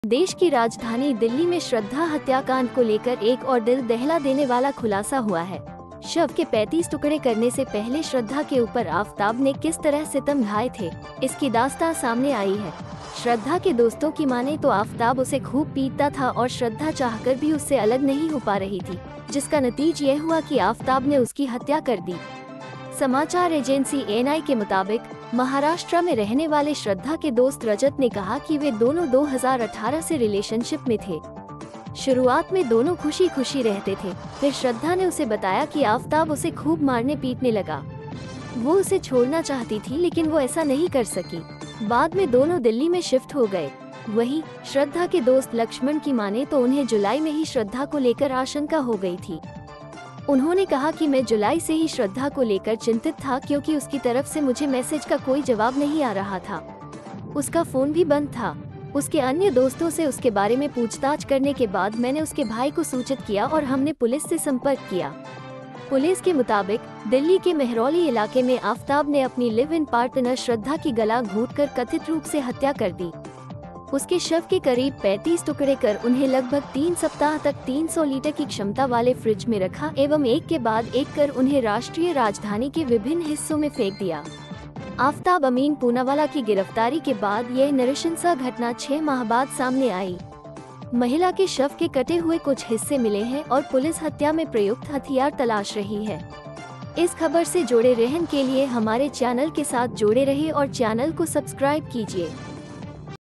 देश की राजधानी दिल्ली में श्रद्धा हत्याकांड को लेकर एक और दिल दहला देने वाला खुलासा हुआ है। शव के 35 टुकड़े करने से पहले श्रद्धा के ऊपर आफताब ने किस तरह सितम ढाए थे, इसकी दास्तां सामने आई है। श्रद्धा के दोस्तों की माने तो आफताब उसे खूब पीटता था और श्रद्धा चाहकर भी उससे अलग नहीं हो पा रही थी, जिसका नतीजा यह हुआ कि आफताब ने उसकी हत्या कर दी। समाचार एजेंसी एएनआई के मुताबिक महाराष्ट्र में रहने वाले श्रद्धा के दोस्त रजत ने कहा कि वे दोनों 2018 से रिलेशनशिप में थे। शुरुआत में दोनों खुशी खुशी रहते थे, फिर श्रद्धा ने उसे बताया कि आफताब उसे खूब मारने पीटने लगा। वो उसे छोड़ना चाहती थी लेकिन वो ऐसा नहीं कर सकी। बाद में दोनों दिल्ली में शिफ्ट हो गए। वहीं श्रद्धा के दोस्त लक्ष्मण की माने तो उन्हें जुलाई में ही श्रद्धा को लेकर आशंका हो गई थी। उन्होंने कहा कि मैं जुलाई से ही श्रद्धा को लेकर चिंतित था, क्योंकि उसकी तरफ से मुझे मैसेज का कोई जवाब नहीं आ रहा था। उसका फोन भी बंद था। उसके अन्य दोस्तों से उसके बारे में पूछताछ करने के बाद मैंने उसके भाई को सूचित किया और हमने पुलिस से संपर्क किया। पुलिस के मुताबिक दिल्ली के मेहरौली इलाके में आफताब ने अपनी लिव इन पार्टनर श्रद्धा की गला घोंटकर कथित रूप से हत्या कर दी। उसके शव के करीब 35 टुकड़े कर उन्हें लगभग 3 सप्ताह तक 300 लीटर की क्षमता वाले फ्रिज में रखा एवं एक के बाद एक कर उन्हें राष्ट्रीय राजधानी के विभिन्न हिस्सों में फेंक दिया। आफताब अमीन पूनावाला की गिरफ्तारी के बाद यह नृशंस घटना 6 माह बाद सामने आई। महिला के शव के कटे हुए कुछ हिस्से मिले हैं और पुलिस हत्या में प्रयुक्त हथियार तलाश रही है। इस खबर से जुड़े रहने के लिए हमारे चैनल के साथ जुड़े रहिए और चैनल को सब्सक्राइब कीजिए।